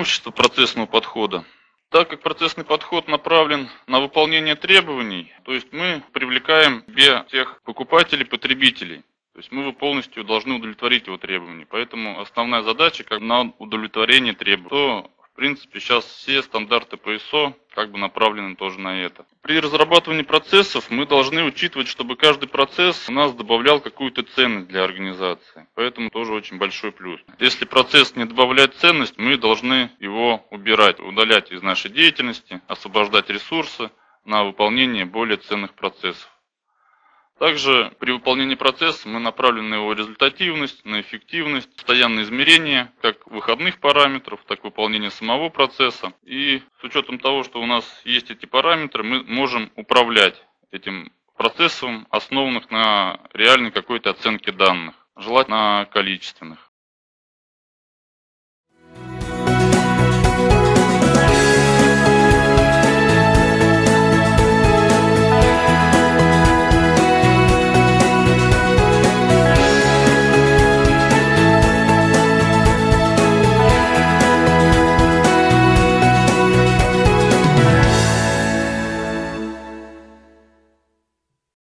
преимущества процессного подхода. Так как процессный подход направлен на выполнение требований, то есть мы привлекаем к себе тех покупателей, потребителей. То есть мы полностью должны удовлетворить его требования. Поэтому основная задача как на удовлетворение требований. То, в принципе, сейчас все стандарты по ISO как бы направлены тоже на это. При разрабатывании процессов мы должны учитывать, чтобы каждый процесс у нас добавлял какую-то ценность для организации. Поэтому тоже очень большой плюс. Если процесс не добавляет ценность, мы должны его убирать, удалять из нашей деятельности, освобождать ресурсы на выполнение более ценных процессов. Также при выполнении процесса мы направлены на его результативность, на эффективность, постоянное измерение как выходных параметров, так и выполнение самого процесса. И с учетом того, что у нас есть эти параметры, мы можем управлять этим процессом, основанных на реальной какой-то оценке данных, желательно количественных.